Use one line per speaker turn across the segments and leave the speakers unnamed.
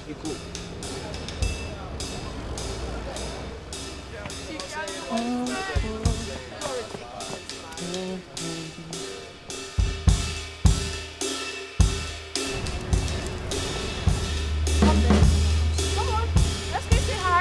Okay, cool.
Come on, let's go say hi.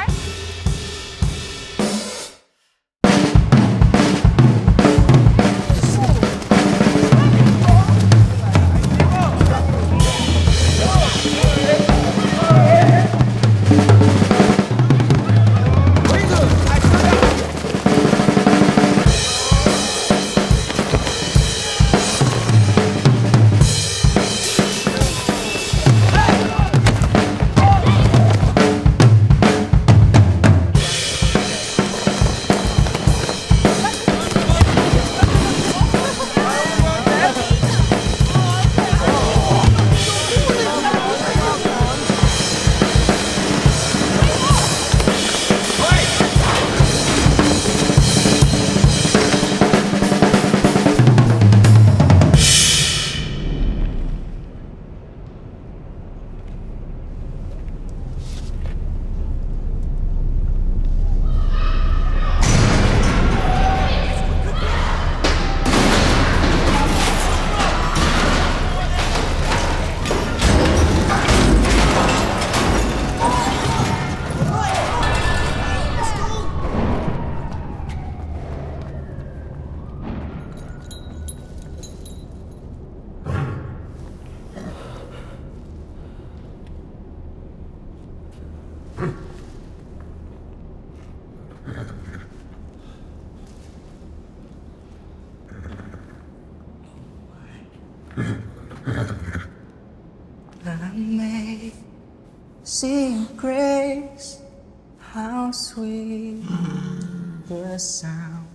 Amazing grace, how sweet the sound.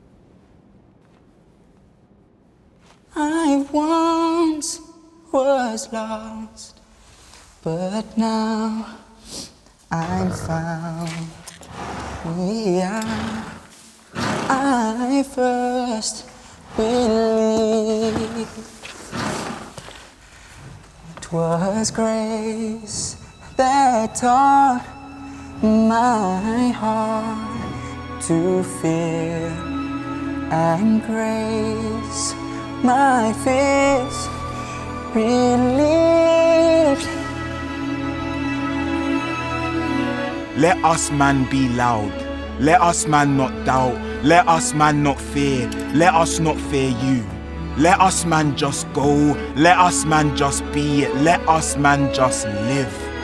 I once was lost, but now I'm found. Yeah, I first believed. It was grace that taught my heart to fear, and grace my fears relieved.
Let us man be loud. Let us man not doubt. Let us man not fear. Let us not fear you. Let us man just go. Let us man just be. Let us man just live.